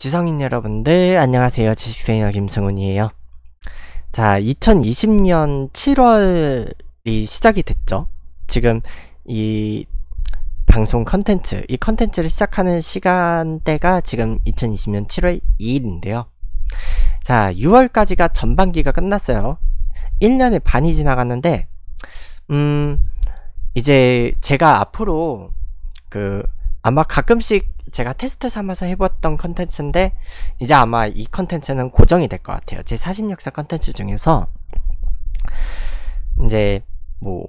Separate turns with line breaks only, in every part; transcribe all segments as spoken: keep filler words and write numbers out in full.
지성인 여러분들 안녕하세요. 지식트레이너 김승훈이에요. 자, 이천이십 년 칠월이 시작이 됐죠. 지금 이 방송 컨텐츠, 이 컨텐츠를 시작하는 시간대가 지금 이천이십 년 칠월 이일인데요 자, 유월까지가 전반기가 끝났어요. 일 년의 반이 지나갔는데 음 이제 제가 앞으로 그 아마 가끔씩 제가 테스트 삼아서 해봤던 컨텐츠인데 이제 아마 이 컨텐츠는 고정이 될 것 같아요. 제 사십 역사 컨텐츠 중에서 이제 뭐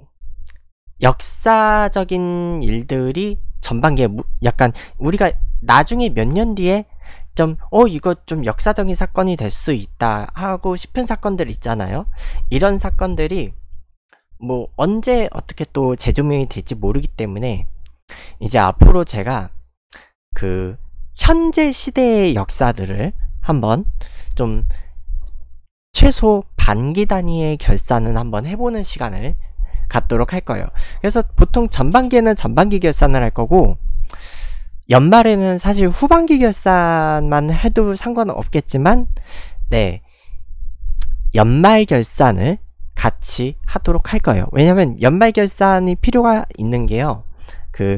역사적인 일들이 전반기에 약간 우리가 나중에 몇 년 뒤에 좀 어 이거 좀 역사적인 사건이 될 수 있다 하고 싶은 사건들 있잖아요. 이런 사건들이 뭐 언제 어떻게 또 재조명이 될지 모르기 때문에 이제 앞으로 제가 그 현재 시대의 역사들을 한번 좀 최소 반기 단위의 결산은 한번 해보는 시간을 갖도록 할 거예요. 그래서 보통 전반기에는 전반기 결산을 할 거고 연말에는 사실 후반기 결산만 해도 상관은 없겠지만 네 연말 결산을 같이 하도록 할 거예요. 왜냐면 연말 결산이 필요가 있는 게요, 그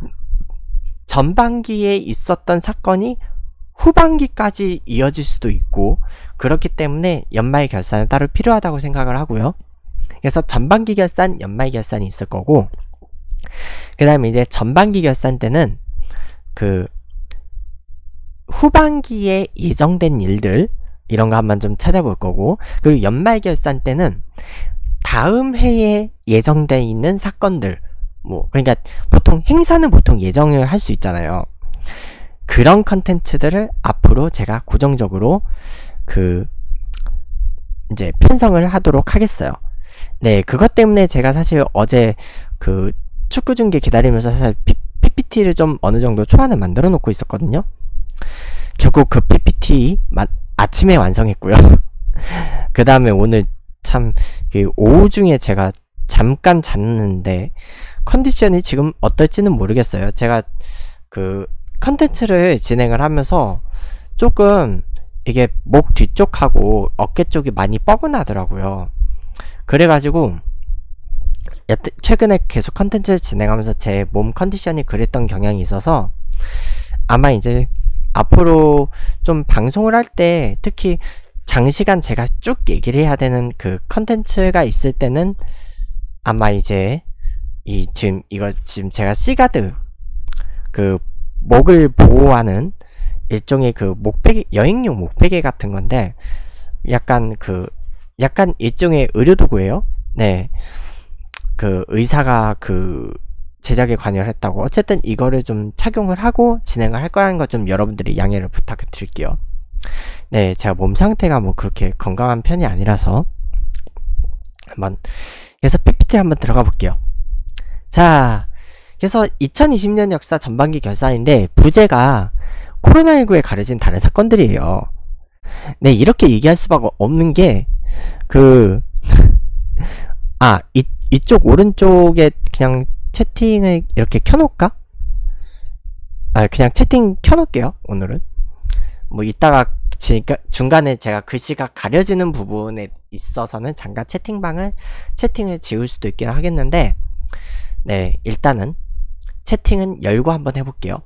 전반기에 있었던 사건이 후반기까지 이어질 수도 있고 그렇기 때문에 연말 결산은 따로 필요하다고 생각을 하고요. 그래서 전반기 결산, 연말 결산이 있을 거고, 그 다음에 이제 전반기 결산 때는 그 후반기에 예정된 일들 이런 거 한번 좀 찾아볼 거고, 그리고 연말 결산 때는 다음 해에 예정되어 있는 사건들, 뭐 그러니까 보통 행사는 보통 예정을 할 수 있잖아요. 그런 컨텐츠들을 앞으로 제가 고정적으로 그 이제 편성을 하도록 하겠어요. 네, 그것 때문에 제가 사실 어제 그 축구 중계 기다리면서 사실 피피티를 좀 어느 정도 초안을 만들어 놓고 있었거든요. 결국 그 피피티 마, 아침에 완성했고요. 그 다음에 오늘 참 그 오후 중에 제가 잠깐 잤는데 컨디션이 지금 어떨지는 모르겠어요. 제가 그 컨텐츠를 진행을 하면서 조금 이게 목 뒤쪽하고 어깨 쪽이 많이 뻐근하더라고요. 그래가지고 최근에 계속 컨텐츠를 진행하면서 제 몸 컨디션이 그랬던 경향이 있어서 아마 이제 앞으로 좀 방송을 할 때 특히 장시간 제가 쭉 얘기를 해야 되는 그 컨텐츠가 있을 때는 아마 이제 이 지금 이거 지금 제가 C가드 그 목을 보호하는 일종의 그 목베개, 여행용 목베개 같은 건데 약간 그 약간 일종의 의료도구예요. 네, 그 의사가 그 제작에 관여를 했다고. 어쨌든 이거를 좀 착용을 하고 진행을 할 거라는 거 좀 여러분들이 양해를 부탁을 드릴게요. 네, 제가 몸 상태가 뭐 그렇게 건강한 편이 아니라서 한번 그래서 피피티를 한번 들어가 볼게요. 자, 그래서 이천이십 년 역사 전반기 결산인데 부제가 코로나십구에 가려진 다른 사건들이에요. 네, 이렇게 얘기할 수밖에 없는 게 그 아, 이, 이쪽 오른쪽에 그냥 채팅을 이렇게 켜놓을까? 아, 그냥 채팅 켜놓을게요. 오늘은 뭐 이따가 지금 중간에 제가 글씨가 가려지는 부분에 있어서는 잠깐 채팅방을 채팅을 지울 수도 있긴 하겠는데, 네, 일단은 채팅은 열고 한번 해볼게요.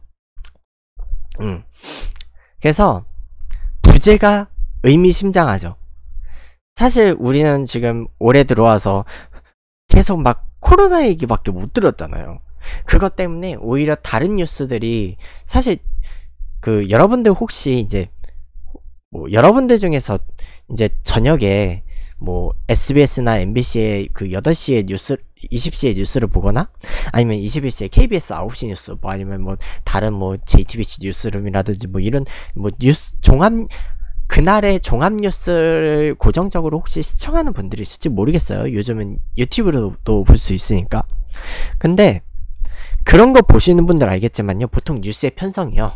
음. 그래서 부제가 의미심장하죠. 사실 우리는 지금 올해 들어와서 계속 막 코로나 얘기밖에 못 들었잖아요. 그것 때문에 오히려 다른 뉴스들이 사실 그 여러분들 혹시 이제 뭐 여러분들 중에서 이제 저녁에 뭐 에스비에스나 엠비씨의 그 여덟 시에 뉴스, 이십 시에 뉴스를 보거나 아니면 이십일 시에 케이비에스 아홉 시 뉴스, 뭐 아니면 뭐 다른 뭐 제이티비씨 뉴스룸이라든지 뭐 이런 뭐 뉴스 종합 그날의 종합 뉴스를 고정적으로 혹시 시청하는 분들이 있을지 모르겠어요. 요즘은 유튜브로도 볼 수 있으니까. 근데 그런 거 보시는 분들 알겠지만요, 보통 뉴스의 편성이요,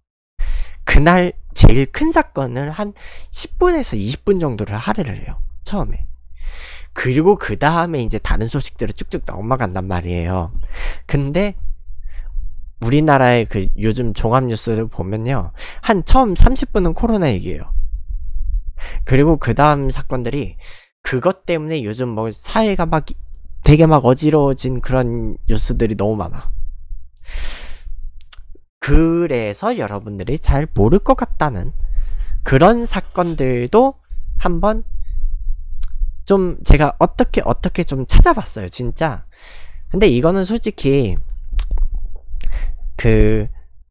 그날 제일 큰 사건을 한 십 분에서 이십 분 정도를 할애를 해요, 처음에. 그리고 그 다음에 이제 다른 소식들을 쭉쭉 넘어간단 말이에요. 근데 우리나라의 그 요즘 종합 뉴스를 보면요, 한 처음 삼십 분은 코로나 얘기예요. 그리고 그 다음 사건들이 그것 때문에 요즘 뭐 사회가 막 되게 막 어지러워진 그런 뉴스들이 너무 많아. 그래서 여러분들이 잘 모를 것 같다는 그런 사건들도 한번 좀 제가 어떻게 어떻게 좀 찾아봤어요, 진짜. 근데 이거는 솔직히 그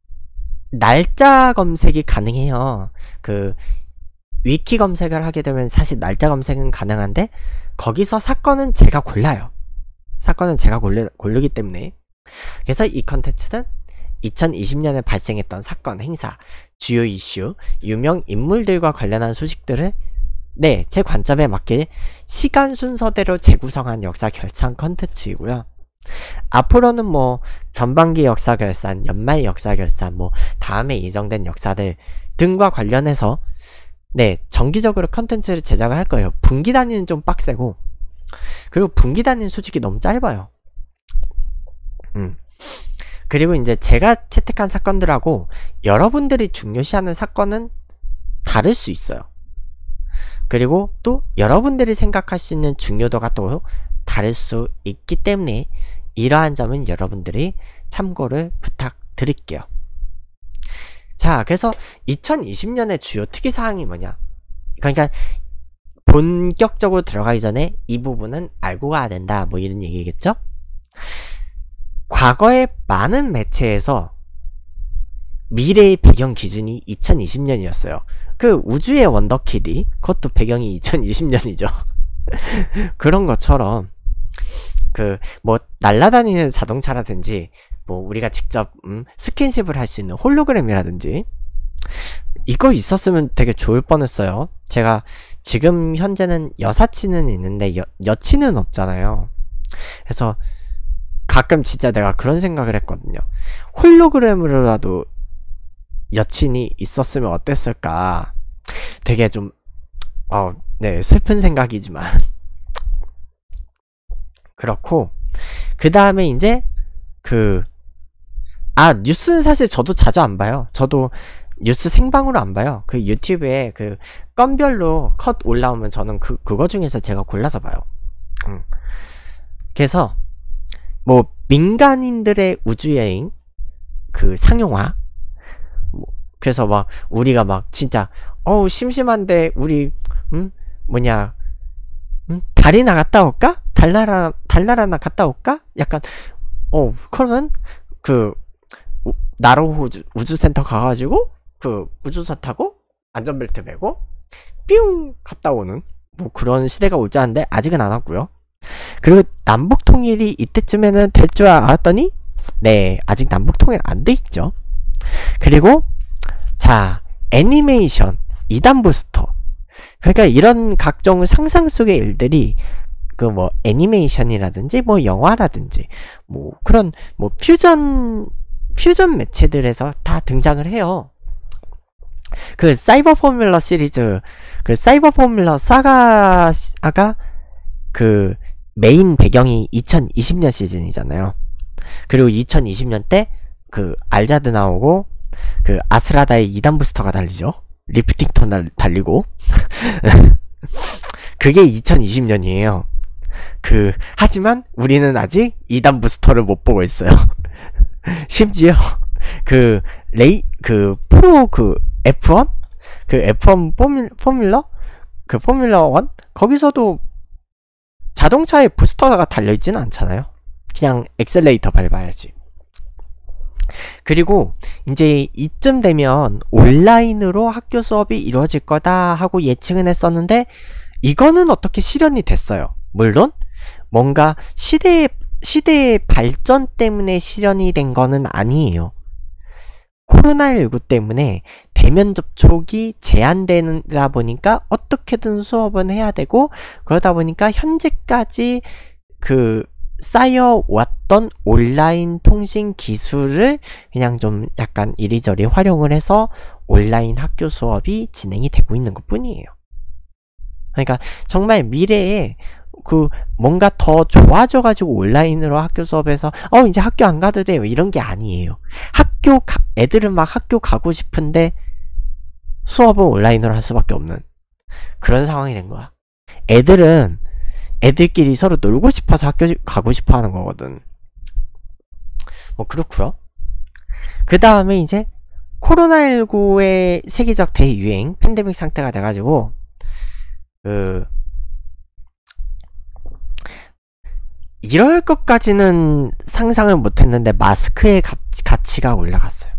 날짜 검색이 가능해요. 그 위키 검색을 하게 되면 사실 날짜 검색은 가능한데 거기서 사건은 제가 골라요. 사건은 제가 고르, 고르기 때문에. 그래서 이 컨텐츠는 이천이십 년에 발생했던 사건, 행사, 주요 이슈, 유명 인물들과 관련한 소식들을 네, 제 관점에 맞게 시간 순서대로 재구성한 역사 결산 컨텐츠이고요. 앞으로는 뭐 전반기 역사 결산, 연말 역사 결산, 뭐 다음에 예정된 역사들 등과 관련해서 네, 정기적으로 컨텐츠를 제작을 할 거예요. 분기 단위는 좀 빡세고, 그리고 분기 단위는 솔직히 너무 짧아요. 음. 그리고 이제 제가 채택한 사건들하고 여러분들이 중요시하는 사건은 다를 수 있어요. 그리고 또 여러분들이 생각할 수 있는 중요도가 또 다를 수 있기 때문에 이러한 점은 여러분들이 참고를 부탁드릴게요. 자, 그래서 이천이십 년의 주요 특이사항이 뭐냐, 그러니까 본격적으로 들어가기 전에 이 부분은 알고 가야 된다, 뭐 이런 얘기겠죠. 과거의 많은 매체에서 미래의 배경 기준이 이천이십 년이었어요. 그 우주의 원더키디, 그것도 배경이 이천이십 년이죠. 그런 것처럼 그 뭐 날아다니는 자동차라든지 뭐 우리가 직접 음, 스킨십을 할 수 있는 홀로그램이라든지 이거 있었으면 되게 좋을 뻔했어요. 제가 지금 현재는 여사친은 있는데 여, 여친은 없잖아요. 그래서 가끔 진짜 내가 그런 생각을 했거든요. 홀로그램으로라도 여친이 있었으면 어땠을까. 되게 좀 어, 네, 슬픈 생각이지만 그렇고, 그 다음에 이제 그 아, 뉴스는 사실 저도 자주 안 봐요. 저도 뉴스 생방으로 안 봐요. 그 유튜브에 그 건별로 컷 올라오면 저는 그 그거 중에서 제가 골라서 봐요. 음. 그래서 뭐 민간인들의 우주여행 그 상용화, 뭐 그래서 막 우리가 막 진짜 어우 심심한데 우리 음 뭐냐 음? 달이나 갔다 올까? 달나라 달나라나 갔다 올까? 약간 어 그러면 그 우, 나로호 우주, 우주센터 가가지고 그 우주선 타고 안전벨트 매고 뿅 갔다 오는 뭐 그런 시대가 올 줄 알았는데 아직은 안 왔고요. 그리고 남북통일이 이때쯤에는 될 줄 알았더니 네, 아직 남북통일 안 돼 있죠. 그리고 자, 애니메이션 이 단 부스터, 그러니까 이런 각종 상상 속의 일들이 그 뭐 애니메이션이라든지 뭐 영화라든지 뭐 그런 뭐 퓨전 퓨전 매체들에서 다 등장을 해요. 그 사이버 포뮬러 시리즈, 그 사이버 포뮬러 사가가 그 메인 배경이 이천이십 년 시즌이잖아요. 그리고 이천이십 년 때 그 알자드 나오고 그 아스라다의 이 단 부스터가 달리죠. 리프팅턴 달리고 그게 이천이십 년이에요. 그 하지만 우리는 아직 이 단 부스터를 못 보고 있어요. 심지어 그 레이 그 프로 그 에프 원 그 에프 원 포뮬, 포뮬러 그 포뮬러 원 거기서도 자동차에 부스터가 달려있지는 않잖아요. 그냥 엑셀레이터 밟아야지. 그리고 이제 이쯤 되면 온라인으로 학교 수업이 이루어질 거다 하고 예측은 했었는데 이거는 어떻게 실현이 됐어요. 물론 뭔가 시대의 시대의 발전 때문에 실현이 된 거는 아니에요. 코로나십구 때문에 대면 접촉이 제한되다 보니까 어떻게든 수업은 해야 되고, 그러다 보니까 현재까지 그 쌓여왔던 온라인 통신 기술을 그냥 좀 약간 이리저리 활용을 해서 온라인 학교 수업이 진행이 되고 있는 것 뿐이에요. 그러니까 정말 미래에 그 뭔가 더 좋아져가지고 온라인으로 학교 수업에서 어 이제 학교 안 가도 돼요 이런 게 아니에요. 학교 가, 애들은 막 학교 가고 싶은데 수업은 온라인으로 할 수밖에 없는 그런 상황이 된 거야. 애들은 애들끼리 서로 놀고 싶어서 학교 가고 싶어 하는 거거든. 뭐 그렇고요. 그 다음에 이제 코로나십구의 세계적 대유행 팬데믹 상태가 돼가지고 그 이럴 것까지는 상상을 못했는데 마스크의 가, 가치가 올라갔어요.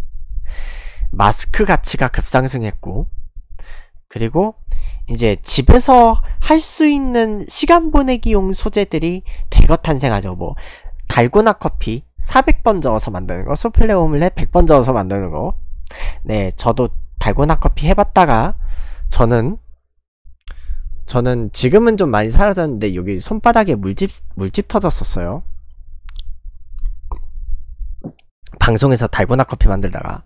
마스크 가치가 급상승했고, 그리고 이제 집에서 할 수 있는 시간 보내기용 소재들이 대거 탄생하죠. 뭐 달고나 커피 사백 번 저어서 만드는 거, 수플레 오믈렛 백 번 저어서 만드는 거. 네, 저도 달고나 커피 해봤다가 저는 저는 지금은 좀 많이 사라졌는데 여기 손바닥에 물집 물집 터졌었어요. 방송에서 달고나 커피 만들다가.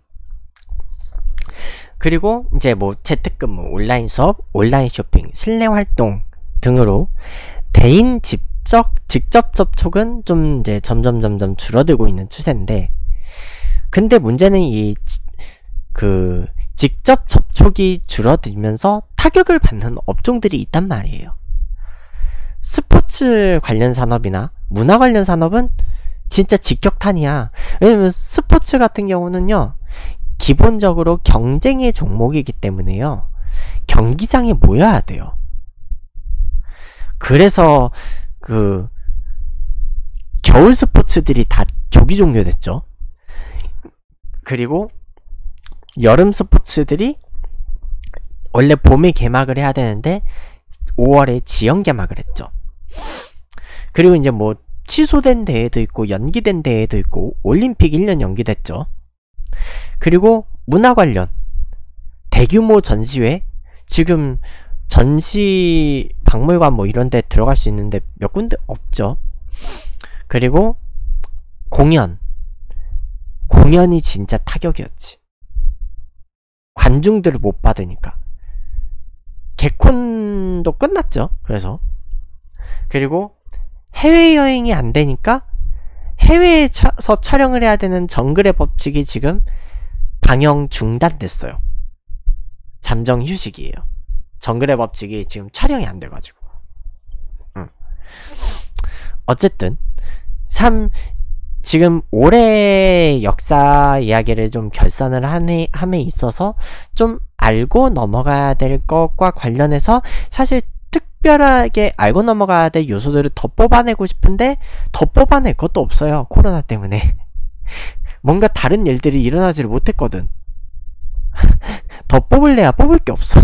그리고 이제 뭐 재택근무, 온라인 수업, 온라인 쇼핑, 실내 활동 등으로 대인 직접 직접 접촉은 좀 이제 점점 점점 줄어들고 있는 추세인데, 근데 문제는 이 그 직접 접촉이 줄어들면서 타격을 받는 업종들이 있단 말이에요. 스포츠 관련 산업이나 문화 관련 산업은 진짜 직격탄이야. 왜냐면 스포츠 같은 경우는요, 기본적으로 경쟁의 종목이기 때문에요, 경기장에 모여야 돼요. 그래서 그 겨울 스포츠들이 다 조기 종료됐죠. 그리고 여름 스포츠들이 원래 봄에 개막을 해야 되는데 오월에 지연 개막을 했죠. 그리고 이제 뭐 취소된 대회도 있고 연기된 대회도 있고 올림픽 일 년 연기됐죠. 그리고 문화 관련 대규모 전시회, 지금 전시 박물관 뭐 이런 데 들어갈 수 있는데 몇 군데 없죠. 그리고 공연 공연이 진짜 타격이었지. 관중들을 못 받으니까. 개콘도 끝났죠. 그래서 그리고 해외여행이 안 되니까 해외에서 촬영을 해야 되는 정글의 법칙이 지금 방영 중단됐어요. 잠정 휴식이에요. 정글의 법칙이 지금 촬영이 안 돼가지고. 응. 어쨌든 참 지금 올해 역사 이야기를 좀 결산을 하네, 함에 있어서 좀 알고 넘어가야 될 것과 관련해서 사실 특별하게 알고 넘어가야 될 요소들을 더 뽑아내고 싶은데 더 뽑아낼 것도 없어요. 코로나 때문에. 뭔가 다른 일들이 일어나지를 못했거든. 더 뽑을래야 뽑을 게 없어.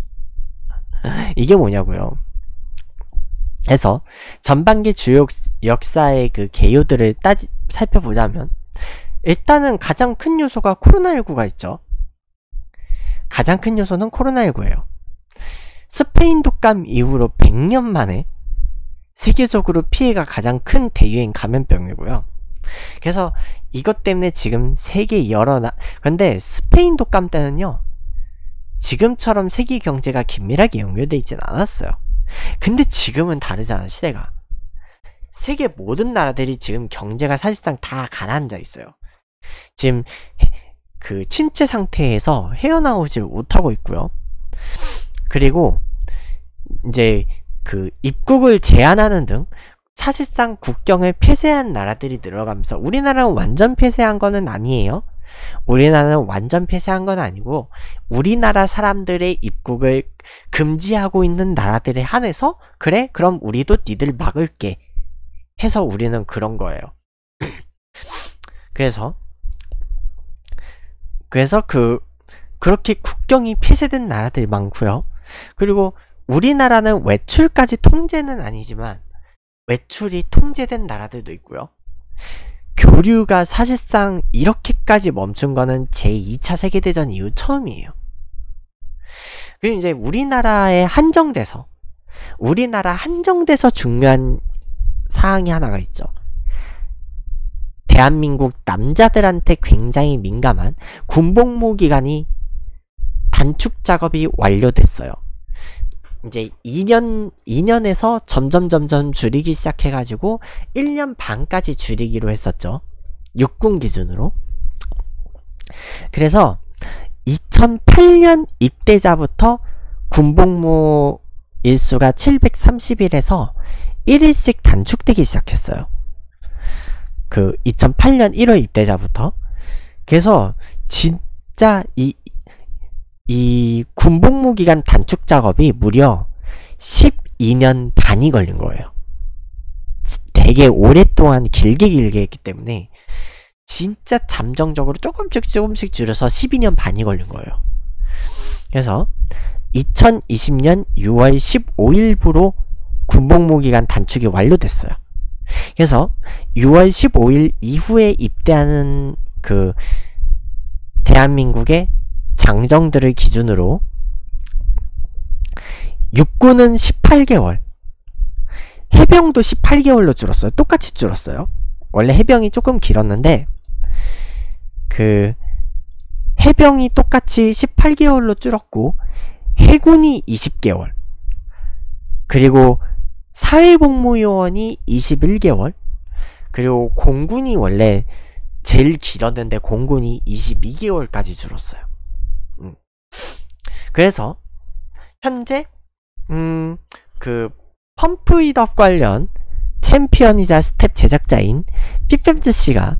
이게 뭐냐고요. 해서 전반기 주요 역사의 그 개요들을 따지 살펴보자면, 일단은 가장 큰 요소가 코로나십구가 있죠. 가장 큰 요소는 코로나십구예요. 스페인 독감 이후로 백 년 만에 세계적으로 피해가 가장 큰 대유행 감염병이고요. 그래서 이것 때문에 지금 세계 여러 나 근데 스페인 독감 때는요, 지금처럼 세계 경제가 긴밀하게 연결되어 있진 않았어요. 근데 지금은 다르잖아, 시대가. 세계 모든 나라들이 지금 경제가 사실상 다 가라앉아 있어요. 지금 그 침체 상태에서 헤어나오질 못하고 있고요. 그리고 이제 그 입국을 제한하는 등 사실상 국경을 폐쇄한 나라들이 늘어가면서, 우리나라는 완전 폐쇄한 거는 아니에요. 우리나라는 완전 폐쇄한 건 아니고 우리나라 사람들의 입국을 금지하고 있는 나라들에 한해서 그래? 그럼 우리도 니들 막을게 해서 우리는 그런 거예요. 그래서 그래서 그 그렇게 국경이 폐쇄된 나라들이 많고요. 그리고 우리나라는 외출까지 통제는 아니지만 외출이 통제된 나라들도 있고요. 교류가 사실상 이렇게까지 멈춘 거는 제이 차 세계대전 이후 처음이에요. 그리고 이제 우리나라에 한정돼서 우리나라 한정돼서 중요한 사항이 하나가 있죠. 대한민국 남자들한테 굉장히 민감한 군복무 기간이 단축 작업이 완료됐어요. 이제 이 년, 이 년에서 점점 점점 줄이기 시작해가지고 일 년 반까지 줄이기로 했었죠. 육군 기준으로. 그래서 이천팔 년 입대자부터 군복무 일수가 칠백삼십 일에서 일 일씩 단축되기 시작했어요. 그 이천팔 년 일월 입대자부터. 그래서 진짜 이, 이 군복무 기간 단축 작업이 무려 십이 년 반이 걸린 거예요. 되게 오랫동안 길게 길게 했기 때문에 진짜 잠정적으로 조금씩 조금씩 줄여서 십이 년 반이 걸린 거예요. 그래서 이천이십 년 유월 십오일부로 군복무 기간 단축이 완료됐어요. 그래서 유월 십오일 이후에 입대하는 그 대한민국의 장정들을 기준으로 육군은 십팔 개월, 해병도 십팔 개월로 줄었어요. 똑같이 줄었어요. 원래 해병이 조금 길었는데 그 해병이 똑같이 십팔 개월로 줄었고 해군이 이십 개월, 그리고 사회복무요원이 이십일 개월, 그리고 공군이 원래 제일 길었는데 공군이 이십이 개월까지 줄었어요. 음. 그래서 현재 음, 그 펌프잇업 관련 챔피언이자 스텝 제작자인 피펜즈씨가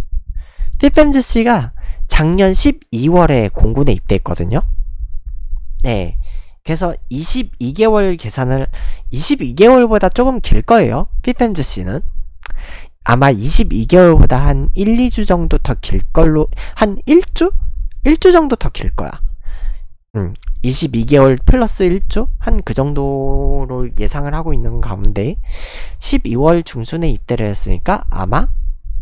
피펜즈씨가 작년 십이월에 공군에 입대했거든요. 네, 그래서 이십이 개월 계산을 이십이 개월보다 조금 길 거예요. 피펜즈씨는 아마 이십이 개월보다 한 일, 이 주 정도 더 길 걸로, 한 일 주? 일 주 정도 더 길 거야. 음, 이십이 개월 플러스 일 주? 한 그 정도로 예상을 하고 있는 가운데 십이월 중순에 입대를 했으니까 아마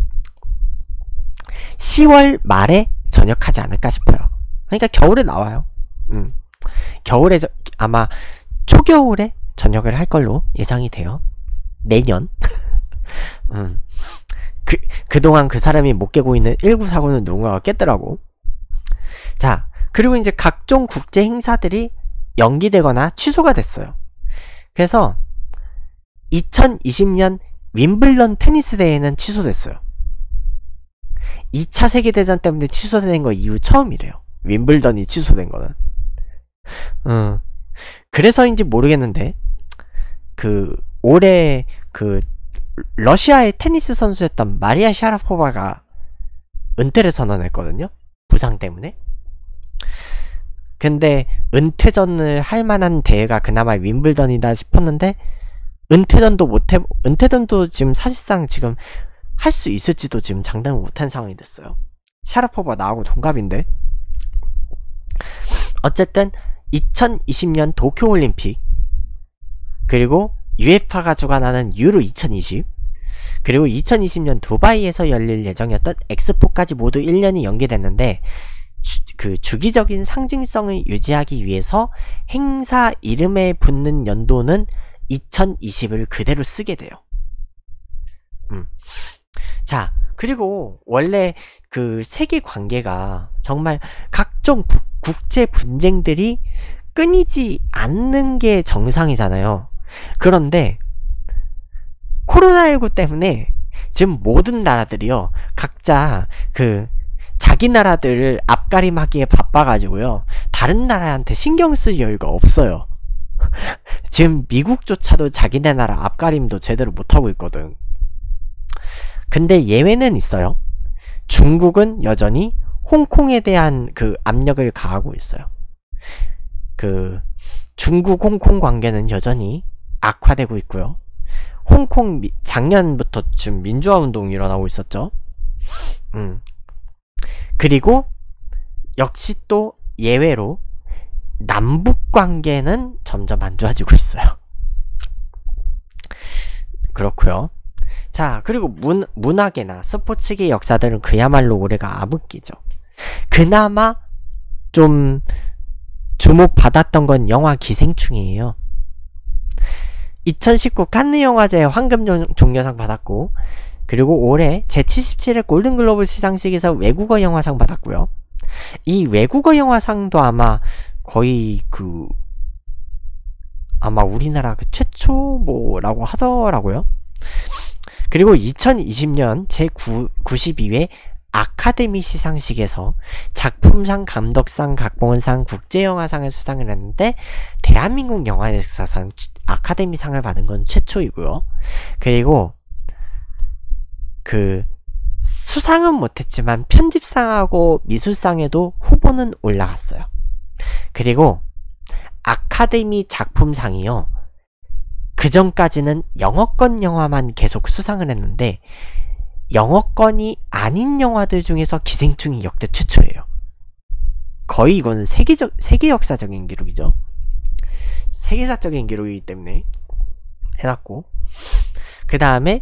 시월 말에 전역하지 않을까 싶어요. 그러니까 겨울에 나와요. 음, 겨울에 저, 아마 초겨울에 전역을 할 걸로 예상이 돼요. 내년. 음, 그, 그동안 그 사람이 못 깨고 있는 일구사고는 누군가가 깼더라고. 자, 그리고 이제 각종 국제 행사들이 연기되거나 취소가 됐어요. 그래서 이천이십 년 윈블던 테니스 대회는 취소됐어요. 이 차 세계대전 때문에 취소된 거 이후 처음이래요. 윈블던이 취소된 거는. 음, 그래서인지 모르겠는데 그 올해 그 러시아의 테니스 선수였던 마리아 샤라포바가 은퇴를 선언했거든요. 부상 때문에. 근데 은퇴전을 할 만한 대회가 그나마 윈블던이다 싶었는데 은퇴전도 못해, 은퇴전도 지금 사실상 지금 할 수 있을지도 지금 장담을 못한 상황이 됐어요. 샤라포바 나하고 동갑인데. 어쨌든 이천이십 년 도쿄올림픽, 그리고 유에파가 주관하는 유로 이천이십, 그리고 이천이십 년 두바이에서 열릴 예정이었던 엑스포까지 모두 일 년이 연기됐는데 주, 그 주기적인 상징성을 유지하기 위해서 행사 이름에 붙는 연도는 이천이십을 그대로 쓰게 돼요. 음. 자, 그리고 원래 그 세계 관계가 정말 각종 국, 국제 분쟁들이 끊이지 않는 게 정상이잖아요. 그런데 코로나십구 때문에 지금 모든 나라들이요, 각자 그 자기 나라들을 앞가림하기에 바빠가지고요, 다른 나라한테 신경 쓸 여유가 없어요. 지금 미국조차도 자기네 나라 앞가림도 제대로 못하고 있거든. 근데 예외는 있어요. 중국은 여전히 홍콩에 대한 그 압력을 가하고 있어요. 그 중국 홍콩 관계는 여전히 악화되고 있고요. 홍콩 미, 작년부터 지금 민주화 운동이 일어나고 있었죠. 음. 그리고 역시 또 예외로 남북 관계는 점점 안 좋아지고 있어요. 그렇고요. 자, 그리고 문, 문화계나 스포츠계 역사들은 그야말로 올해가 암흑기죠. 그나마 좀 주목받았던 건 영화 기생충이에요. 이천십구 칸느 영화제 황금 종려상 받았고, 그리고 올해 제칠십칠 회 골든글로브 시상식에서 외국어 영화상 받았고요. 이 외국어 영화상도 아마 거의 그 아마 우리나라 그 최초 뭐라고 하더라고요. 그리고 이천이십 년 제구십이 회 아카데미 시상식에서 작품상, 감독상, 각본상, 국제영화상을 수상을 했는데 대한민국 영화 역사상 아카데미상을 받은 건 최초이고요. 그리고 그 수상은 못했지만 편집상하고 미술상에도 후보는 올라갔어요. 그리고 아카데미 작품상이요, 그 전까지는 영어권 영화만 계속 수상을 했는데 영어권이 아닌 영화들 중에서 기생충이 역대 최초예요. 거의 이건 세계적, 세계 역사적인 기록이죠. 세계사적인 기록이기 때문에 해놨고, 그 다음에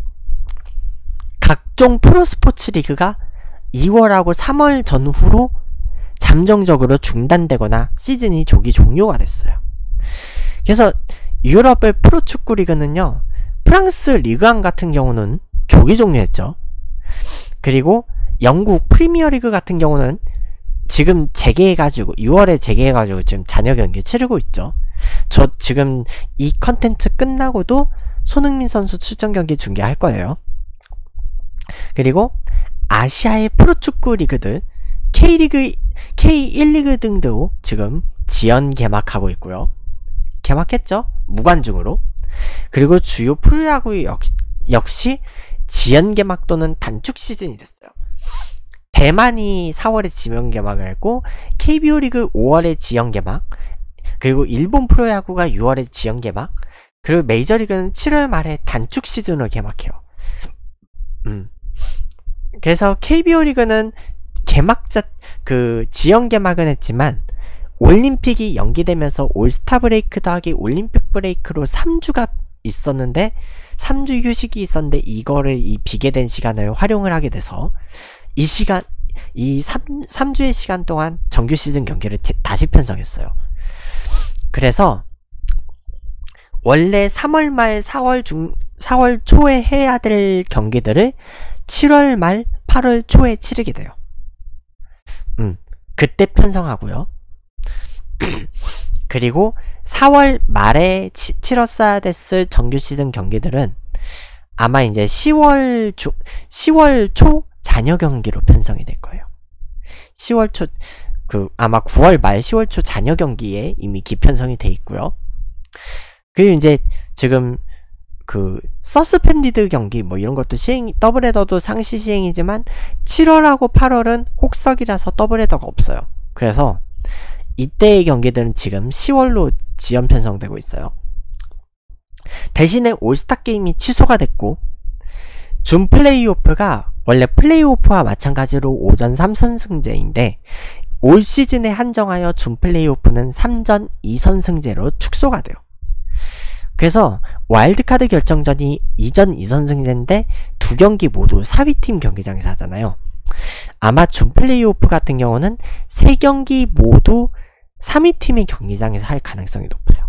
각종 프로스포츠 리그가 이월하고 삼월 전후로 잠정적으로 중단되거나 시즌이 조기 종료가 됐어요. 그래서 유럽의 프로축구 리그는요, 프랑스 리그왕 같은 경우는 조기 종료했죠. 그리고 영국 프리미어리그 같은 경우는 지금 재개해가지고 유월에 재개해가지고 지금 잔여 경기 치르고 있죠. 저 지금 이 컨텐츠 끝나고도 손흥민 선수 출전 경기 중계할 거예요. 그리고 아시아의 프로축구 리그들 K리그, 케이 일 리그 등도 지금 지연 개막하고 있고요. 개막했죠? 무관중으로. 그리고 주요 프로야구 역, 역시 지연 개막 또는 단축 시즌이 됐어요. 대만이 사월에 지연 개막을 했고, 케이비오 리그 오월에 지연 개막, 그리고 일본 프로야구가 유월에 지연 개막, 그리고 메이저리그는 칠월 말에 단축 시즌으로 개막해요. 음. 그래서 케이비오 리그는 개막자, 그, 지연 개막은 했지만, 올림픽이 연기되면서 올스타 브레이크 더하기 올림픽 브레이크로 삼 주가 있었는데, 삼 주 휴식이 있었는데, 이거를 이 비계된 시간을 활용을 하게 돼서, 이 시간, 이 삼, 삼 주의 시간 동안 정규 시즌 경기를 제, 다시 편성했어요. 그래서, 원래 삼월 말, 사월 중, 사월 초에 해야 될 경기들을 칠월 말, 팔월 초에 치르게 돼요. 음, 그때 편성하고요. 그리고 사월 말에 치, 치렀어야 됐을 정규 시즌 경기들은 아마 이제 시월 중, 시월 초 잔여 경기로 편성이 될 거예요. 시월 초, 그, 아마 구월 말, 시월 초 잔여 경기에 이미 기편성이 돼 있고요. 그리고 이제 지금 그 서스펜디드 경기 뭐 이런 것도 시행, 더블헤더도 상시 시행이지만 칠월하고 팔월은 혹석이라서 더블헤더가 없어요. 그래서 이때의 경기들은 지금 시월로 지연 편성되고 있어요. 대신에 올스타 게임이 취소가 됐고, 준 플레이오프가 원래 플레이오프와 마찬가지로 오전 삼 선승제인데 올 시즌에 한정하여 준 플레이오프는 삼 전 이 선승제로 축소가 돼요. 그래서 와일드카드 결정전이 이 전 이 선승제인데 두 경기 모두 사 위팀 경기장에서 하잖아요. 아마 준 플레이오프 같은 경우는 세 경기 모두 삼 위팀의 경기장에서 할 가능성이 높아요.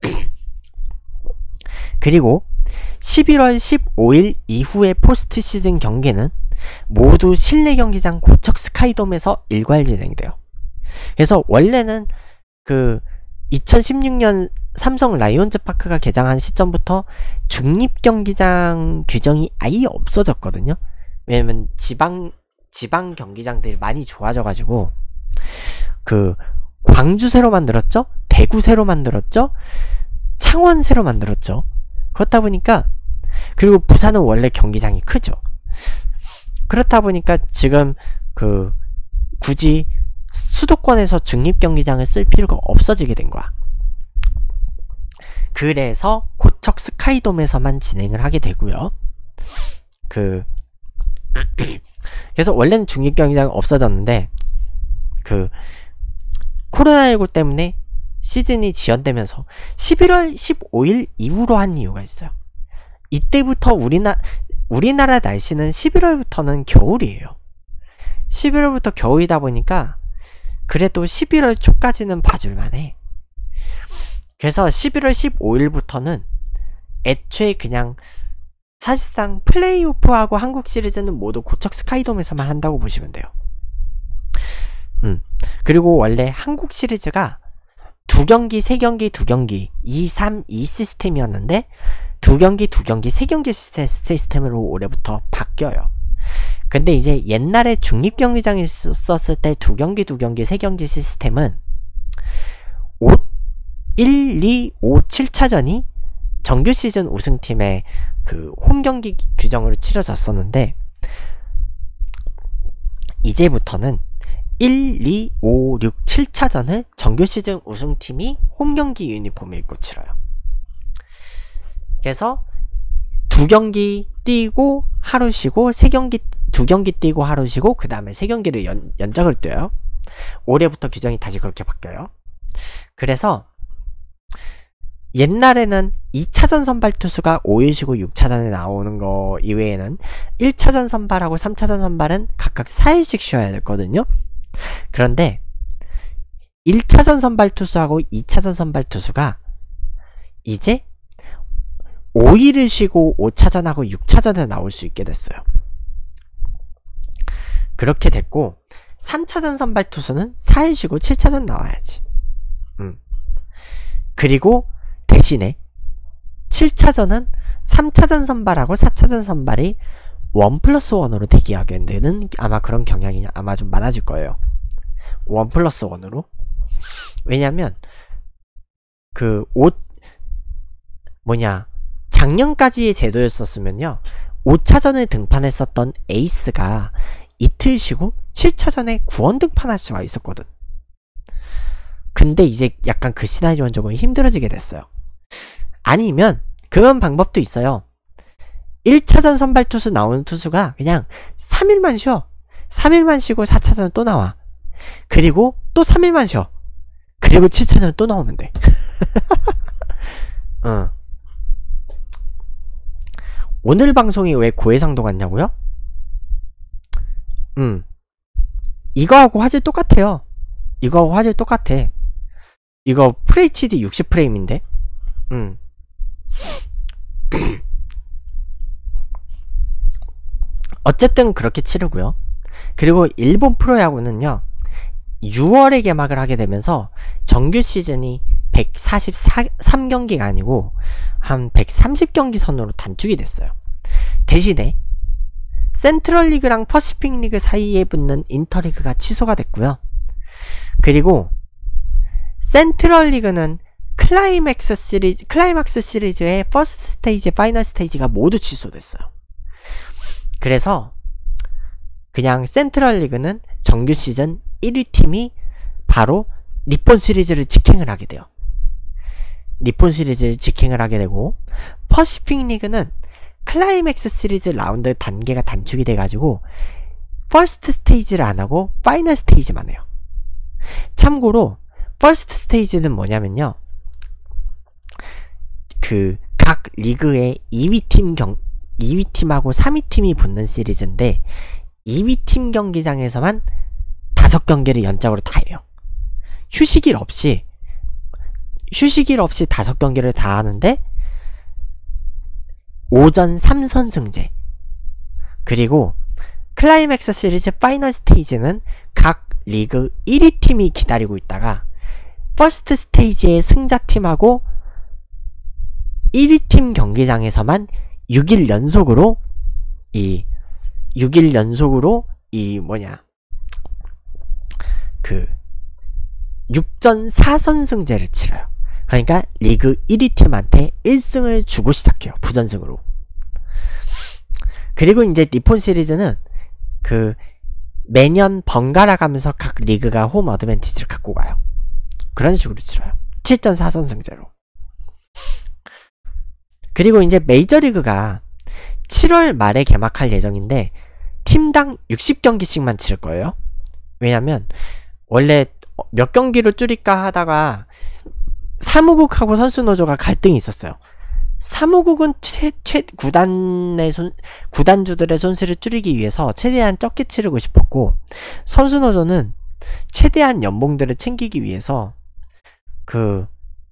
그리고 십일월 십오일 이후의 포스트 시즌 경기는 모두 실내 경기장 고척 스카이돔에서 일괄 진행돼요. 그래서 원래는 그 이천십육 년 삼성 라이온즈 파크가 개장한 시점부터 중립 경기장 규정이 아예 없어졌거든요. 왜냐면 지방 지방 경기장들이 많이 좋아져가지고, 그 광주 새로 만들었죠, 대구 새로 만들었죠, 창원 새로 만들었죠. 그렇다 보니까, 그리고 부산은 원래 경기장이 크죠. 그렇다 보니까 지금 그 굳이 수도권에서 중립 경기장을 쓸 필요가 없어지게 된 거야. 그래서 고척 스카이돔에서만 진행을 하게 되고요. 그 그래서 원래는 중립 경기장이 없어졌는데 그 코로나십구 때문에 시즌이 지연되면서 십일월 십오일 이후로 한 이유가 있어요. 이때부터 우리나, 우리나라 날씨는 십일월부터는 겨울이에요. 십일월부터 겨울이다 보니까 그래도 십일월 초까지는 봐줄만 해. 그래서 십일월 십오일부터는 애초에 그냥 사실상 플레이오프하고 한국 시리즈는 모두 고척 스카이돔에서만 한다고 보시면 돼요. 음. 그리고 원래 한국 시리즈가 두 경기, 세 경기, 두 경기 이, 삼, 이 시스템이었는데 두 경기, 두 경기, 세 경기 시스템으로 올해부터 바뀌어요. 근데 이제 옛날에 중립경기장이 썼을 때 두 경기, 두 경기, 세 경기 시스템은 일, 이, 오, 칠 차전이 정규 시즌 우승팀의 그 홈경기 규정으로 치러졌었는데 이제부터는 일, 이, 오, 육, 칠 차전을 정규 시즌 우승팀이 홈경기 유니폼을 입고 치러요. 그래서 두 경기 뛰고 하루 쉬고 세 경기 두 경기 뛰고 하루 쉬고 그 다음에 세 경기를 연, 연장을 뛰어요. 올해부터 규정이 다시 그렇게 바뀌어요. 그래서 옛날에는 이 차전 선발 투수가 오 일 쉬고 육 차전에 나오는 거 이외에는 일 차전 선발하고 삼 차전 선발은 각각 사 일씩 쉬어야 됐거든요. 그런데 일 차전 선발 투수하고 이 차전 선발 투수가 이제 오 일을 쉬고 오 차전하고 육 차전에 나올 수 있게 됐어요. 그렇게 됐고 삼 차전 선발 투수는 사 일 쉬고 칠 차전 나와야지. 음. 그리고 대신에 칠 차전은 삼 차전 선발하고 사 차전 선발이 일 플러스 일으로 대기하게 되는 아마 그런 경향이 아마 좀 많아질 거예요. 일 플러스 일으로. 왜냐면 그 옷 뭐냐 작년까지의 제도였었으면요 오 차전을 등판했었던 에이스가 이틀 쉬고 칠 차전에 구원 등판할 수가 있었거든. 근데 이제 약간 그 시나리오는 조금 힘들어지게 됐어요. 아니면 그런 방법도 있어요. 일 차전 선발 투수 나오는 투수가 그냥 삼 일만 쉬어. 삼 일만 쉬고 사 차전 또 나와. 그리고 또 삼 일만 쉬어. 그리고 칠 차전 또 나오면 돼. 어. 오늘 방송이 왜 고해상도 같냐고요? 음. 이거하고 화질 똑같아요. 이거하고 화질 똑같아. 이거 풀에이치디 육십 프레임인데? 음. 어쨌든 그렇게 치르고요. 그리고 일본 프로야구는요 유월에 개막을 하게 되면서 정규 시즌이 백사십삼 경기가 아니고 한 백삼십 경기 선으로 단축이 됐어요. 대신에 센트럴리그랑 퍼시픽리그 사이에 붙는 인터리그가 취소가 됐고요. 그리고 센트럴리그는 클라이맥스 시리즈, 클라이막스 시리즈의 퍼스트 스테이지, 파이널 스테이지가 모두 취소됐어요. 그래서 그냥 센트럴리그는 정규 시즌 일 위 팀이 바로 니폰 시리즈를 직행을 하게 돼요. 니폰 시리즈를 직행을 하게 되고 퍼시픽 리그는 클라이맥스 시리즈 라운드 단계가 단축이 돼가지고 퍼스트 스테이지를 안하고 파이널 스테이지만 해요. 참고로 퍼스트 스테이지는 뭐냐면요 그 각 리그의 이 위 팀 경, 이 위 팀하고 삼 위 팀이 붙는 시리즈인데 이 위 팀 경기장에서만 다섯 경기를 연장으로 다 해요. 휴식일 없이 휴식일 없이 다섯 경기를 다 하는데 오전 삼 선승제. 그리고 클라이맥스 시리즈 파이널 스테이지는 각 리그 일 위 팀이 기다리고 있다가 퍼스트 스테이지의 승자팀하고 일 위 팀 경기장에서만 육 일 연속으로 이 육 일 연속으로 이 뭐냐 그 육 전 사 선승제를 치러요. 그러니까 리그 일 위 팀한테 일 승을 주고 시작해요. 부전승으로. 그리고 이제 니폰 시리즈는 그 매년 번갈아 가면서 각 리그가 홈 어드밴티지를 갖고 가요. 그런 식으로 치러요. 칠 전 사 선승제로. 그리고 이제 메이저리그가 칠월 말에 개막할 예정인데 팀당 육십 경기씩만 치를 거예요. 왜냐면 원래 몇 경기로 줄일까 하다가 사무국하고 선수노조가 갈등이 있었어요. 사무국은 최, 최, 구단의 손, 구단주들의 손실을 줄이기 위해서 최대한 적게 치르고 싶었고, 선수노조는 최대한 연봉들을 챙기기 위해서 그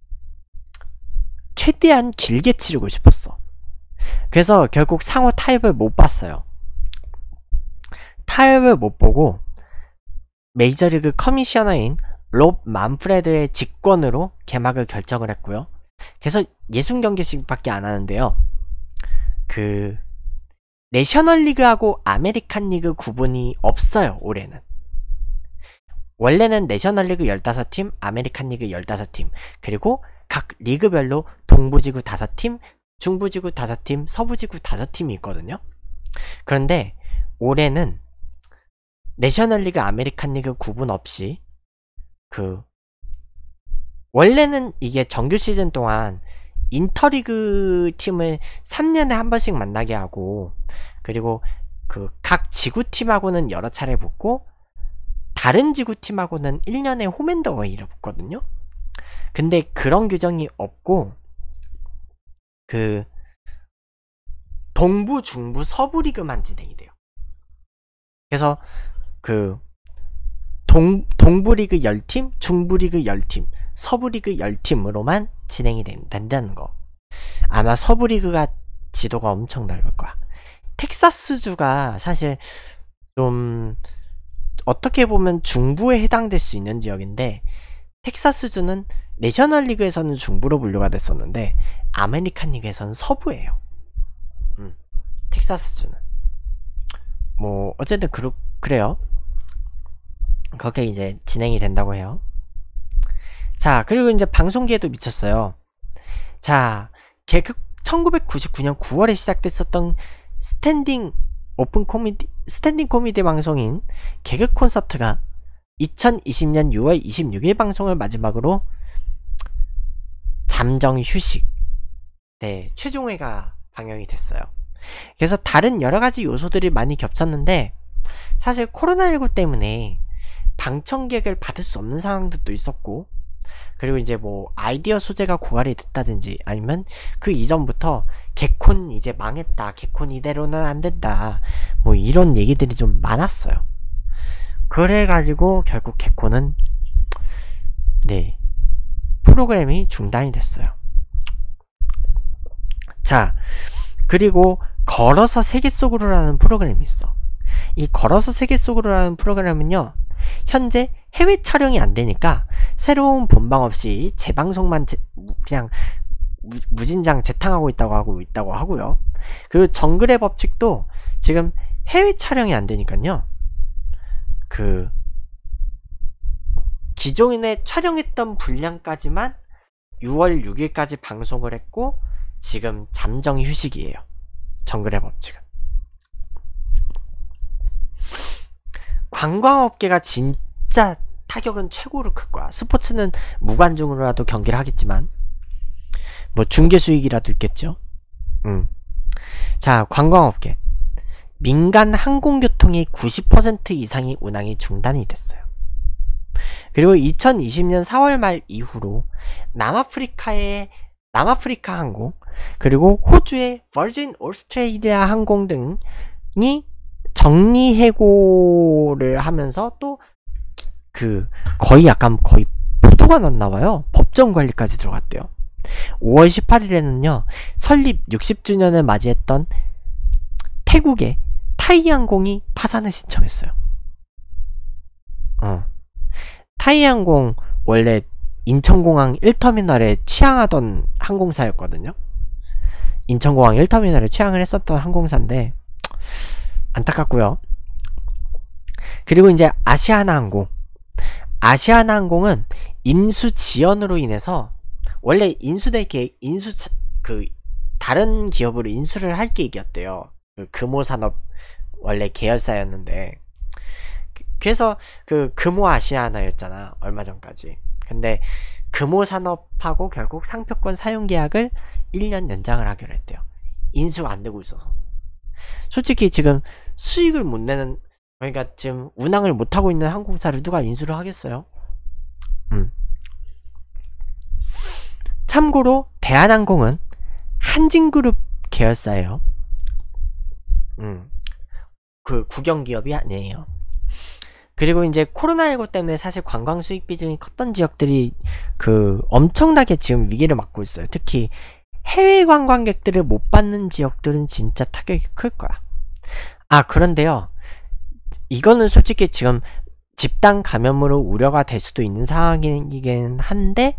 최대한 길게 치르고 싶었어. 그래서 결국 상호 타협을 못 봤어요. 타협을 못 보고 메이저리그 커미셔너인 롭 만프레드의 직권으로 개막을 결정을 했고요. 그래서 육십 경기씩밖에 안 하는데요. 그 내셔널리그하고 아메리칸 리그 구분이 없어요. 올해는. 원래는 내셔널리그 십오 팀, 아메리칸 리그 십오 팀, 그리고 각 리그별로 동부지구 다섯 팀, 중부지구 다섯 팀, 서부지구 다섯 팀이 있거든요. 그런데 올해는 내셔널리그, 아메리칸 리그 구분 없이 그 원래는 이게 정규 시즌 동안 인터리그 팀을 삼 년에 한 번씩 만나게 하고, 그리고 그 각 지구팀하고는 여러 차례 붙고 다른 지구팀하고는 일 년에 홈앤더웨이를 붙거든요. 근데 그런 규정이 없고 그 동부, 중부, 서부 리그만 진행이 돼요. 그래서 그 동, 동부리그 십 팀, 중부리그 십 팀, 서부리그 십 팀으로만 진행이 된다는 거. 아마 서부리그가 지도가 엄청 넓을 거야. 텍사스주가 사실 좀 어떻게 보면 중부에 해당될 수 있는 지역인데, 텍사스주는 내셔널리그에서는 중부로 분류가 됐었는데 아메리칸 리그에서는 서부예요. 음, 텍사스주는 뭐 어쨌든 그러, 그래요. 그렇게 이제 진행이 된다고 해요. 자, 그리고 이제 방송계에도 미쳤어요. 자, 개그 천구백구십구 년 구월에 시작됐었던 스탠딩 오픈 코미디 스탠딩 코미디 방송인 개그 콘서트가 이천이십 년 유월 이십육일 방송을 마지막으로 잠정 휴식, 네, 최종회가 방영이 됐어요. 그래서 다른 여러가지 요소들이 많이 겹쳤는데, 사실 코로나십구 때문에 방청객을 받을 수 없는 상황들도 있었고, 그리고 이제 뭐 아이디어 소재가 고갈이 됐다든지, 아니면 그 이전부터 개콘 이제 망했다, 개콘 이대로는 안 된다, 뭐 이런 얘기들이 좀 많았어요. 그래가지고 결국 개콘은 네, 프로그램이 중단이 됐어요. 자, 그리고 걸어서 세계 속으로라는 프로그램이 있어. 이 걸어서 세계 속으로라는 프로그램은요, 현재 해외 촬영이 안 되니까 새로운 본방 없이 재방송만 제, 그냥 무, 무진장 재탕하고 있다고 하고 있다고 하고요. 그리고 정글의 법칙도 지금 해외 촬영이 안 되니까요, 그 기존에 촬영했던 분량까지만 유월 육일까지 방송을 했고 지금 잠정 휴식이에요. 정글의 법칙은. 관광업계가 진짜 타격은 최고로 클 거야. 스포츠는 무관중으로라도 경기를 하겠지만 뭐 중계 수익이라도 있겠죠. 음. 자, 관광업계. 민간 항공교통의 구십 퍼센트 이상이 운항이 중단이 됐어요. 그리고 이천이십 년 사월 말 이후로 남아프리카의 남아프리카 항공, 그리고 호주의 버진 오스트레일리아 항공 등이 정리해고를 하면서 또 그 거의 약간 거의 포도가 났나봐요. 법정 관리까지 들어갔대요. 오월 십팔일에는요 설립 육십 주년을 맞이했던 태국의 타이항공이 파산을 신청했어요. 어. 타이항공 원래 인천공항 일 터미널에 취항하던 항공사였거든요. 인천공항 일 터미널에 취항을 했었던 항공사인데 안타깝고요. 그리고 이제 아시아나항공. 아시아나항공은 인수 지연으로 인해서 원래 인수될 계획, 인수 그 다른 기업으로 인수를 할 계획이었대요. 그 금호산업 원래 계열사였는데, 그래서 그 금호아시아나였잖아, 얼마 전까지. 근데 금호산업하고 결국 상표권 사용 계약을 일 년 연장을 하기로 했대요. 인수가 안 되고 있어서. 솔직히 지금 수익을 못 내는, 그러니까 지금 운항을 못 하고 있는 항공사를 누가 인수를 하겠어요? 음. 참고로 대한항공은 한진그룹 계열사예요. 음. 그 국영기업이 아니에요. 그리고 이제 코로나십구 때문에 사실 관광 수익 비중이 컸던 지역들이 그 엄청나게 지금 위기를 맞고 있어요. 특히 해외 관광객들을 못 받는 지역들은 진짜 타격이 클 거야. 아, 그런데요, 이거는 솔직히 지금 집단 감염으로 우려가 될 수도 있는 상황이긴 한데,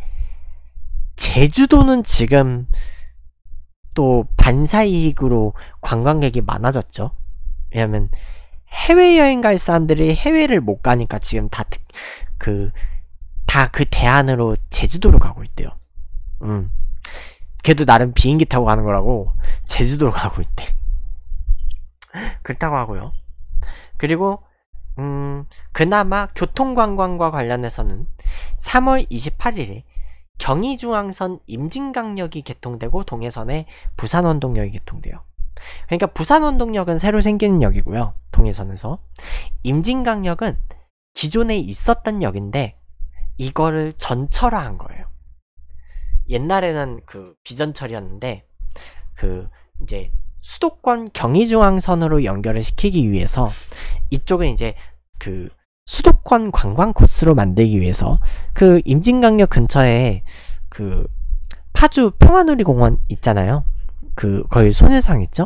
제주도는 지금 또 반사이익으로 관광객이 많아졌죠. 왜냐면 해외여행 갈 사람들이 해외를 못 가니까 지금 다 그 다 그 대안으로 제주도로 가고 있대요. 음. 걔도 나름 비행기 타고 가는 거라고 제주도로 가고 있대. 그렇다고 하고요. 그리고 음, 그나마 교통관광과 관련해서는 삼월 이십팔일에 경의중앙선 임진강역이 개통되고 동해선에 부산원동역이 개통돼요. 그러니까 부산원동역은 새로 생기는 역이고요. 동해선에서. 임진강역은 기존에 있었던 역인데 이거를 전철화한 거예요. 옛날에는 그 비전철이었는데 그 이제 수도권 경의중앙선으로 연결을 시키기 위해서 이쪽은 이제 그 수도권 관광 코스로 만들기 위해서 그 임진강역 근처에 그 파주 평화누리공원 있잖아요. 그 거의 소녀상 있죠?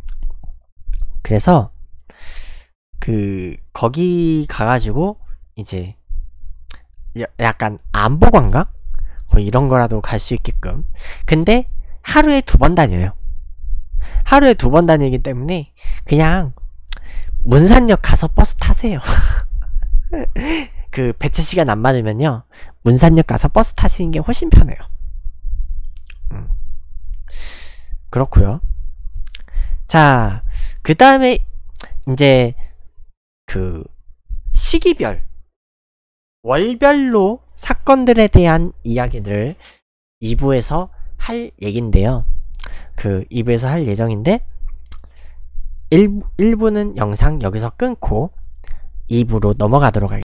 그래서 그 거기 가가지고 이제 약간 안보관광? 뭐 이런 거라도 갈 수 있게끔. 근데 하루에 두 번 다녀요. 하루에 두 번 다니기 때문에 그냥 문산역 가서 버스 타세요. 그 배차 시간 안 맞으면요 문산역 가서 버스 타시는 게 훨씬 편해요. 음. 그렇고요. 자, 그 다음에 이제 그 시기별 월별로 사건들에 대한 이야기들을 이 부에서 할 얘긴데요. 그 이 부에서 할 예정인데 일 부, 일 부는 영상 여기서 끊고 이 부로 넘어가도록 하겠습니다.